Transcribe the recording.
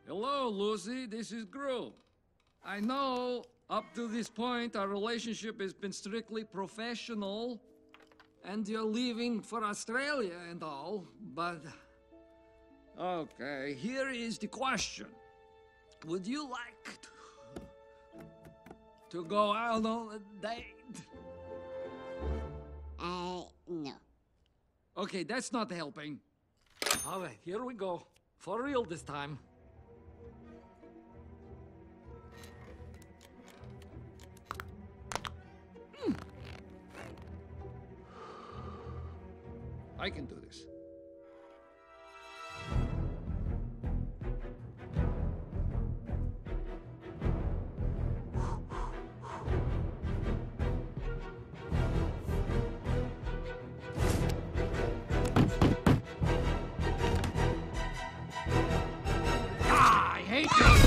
Hello, Lucy. This is Gru. I know up to this point our relationship has been strictly professional, and you're leaving for Australia and all, but... Okay, here is the question. Would you like to go out on a date? No. Okay, that's not helping. All right, here we go. For real this time. I can do this. I hate you!